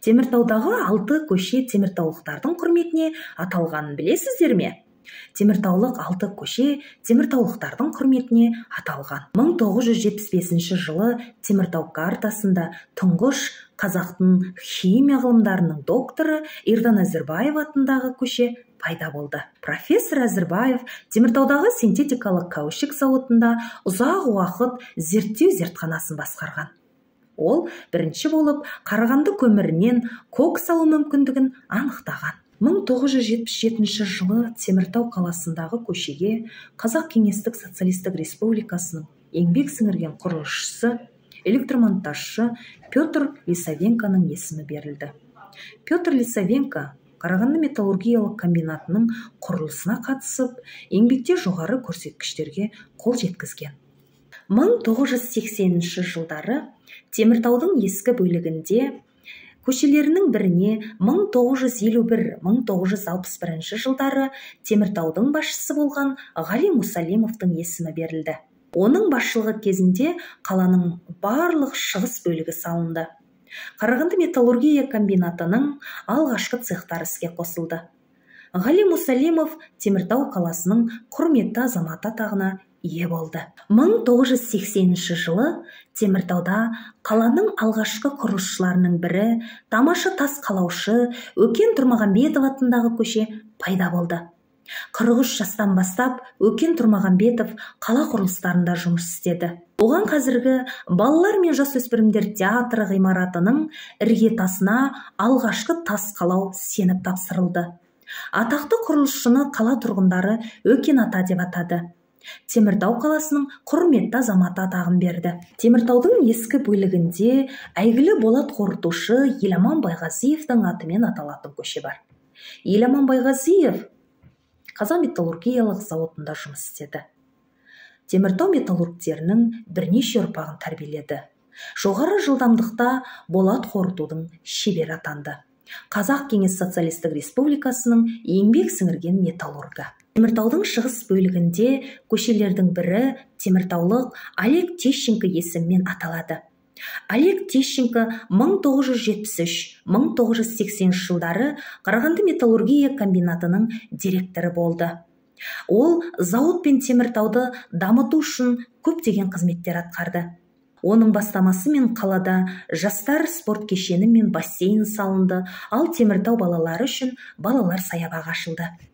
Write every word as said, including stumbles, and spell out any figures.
Теміртаудағы алты көше теміртаулықтардың құрметіне аталғанын білесіздер ме? Теміртаулық алты көше теміртаулықтардың құрметіне аталған. мың тоғыз жүз жетпіс бесінші жылы Теміртау картасында тұңғыш қазақтың химия ғылымдарының докторы Ердан Әзірбаев атындағы көше пайда болды. Профессор Әзірбаев Теміртаудағы синтетикалық каучук зауытында ұзақ уақыт зерттеу зертханасын басқарған. Ол бірінші болып Қарағанды көмірінен кок салу мүмкіндігін анықтаған. мың тоғыз жүз жетпіс жетінші жылы Теміртау қаласындағы көшеге Қазақ Кеңестік Социалистік Республикасының еңбек сіңірген құрылысшысы, электромонтажшы Петр Лисавенконың есімі берілді. Петр Лисавенко Қарағанды металлургиялық комбинатының құрылысына қатысып, еңбекте жоғары көрсеткіштерге қол жеткізген. мың тоғыз жүз сексенінші жылдары Теміртаудың ескі бөлігінде көшелерінің біріне мың тоғыз жүз елу бір - мың тоғыз жүз алпыс бірінші жылдары Теміртаудың басшысы болған Ғали Мұсалимовтың есімі берілді. Оның басшылығы кезінде қаланың барлық шығыс бөлігі салынды. Қарағанды металлургия комбинатының алғашқы цехтары іске қосылды. Ғали Мұсалимов Теміртау қаласының құрметті азаматы атағына ие болды. мың тоғыз жүз сексенінші жылы Теміртауда қаланың алғашқы құрылысшыларының бірі, тамаша тас қалаушы Өкен Тұрмағамбетов атындағы көше пайда болды. қырық үш жастан бастап Өкен Тұрмағамбетов қала құрылыстарында жұмыс істеді. Оған қазіргі балалар мен жасөспірімдер театры ғимаратының іргетасына алғашқы тас қалау сеніп тапсырылды. Атақты құрылысшыны қала тұрғындары Өкен ата деп атады. Теміртау қаласының құрметті азаматы атағын берді. Теміртаудың ескі бөлігінде әйгілі болат қорытушы Еламан Байғазиевтің атымен аталатын көше бар. Еламан Байғазиев Қазақ металлургиялық зауытында жұмыс істеді. Теміртау металлургтерінің бірнеше ұрпағын тәрбиеледі. Жоғары жылдамдықта болат қорытудың шебері атанды. Қазақ Кеңес Социалистік Республикасының еңбек сіңірген металлургы. Теміртаудың шығыс бөлігінде көшелердің бірі теміртаулық Олег Тищенко есімімен аталады. Олег Тищенко мың тоғыз жүз жетпіс үш - мың тоғыз жүз сексенінші жылдары Қарағанды металлургия комбинатының директоры болды. Ол зауыт пен Теміртауды дамыту үшін көптеген қызметтер атқарды. Оның бастамасымен қалада жастар спорт кешені мен бассейн салынды, ал Теміртау балалары үшін балалар саябағы ашылды.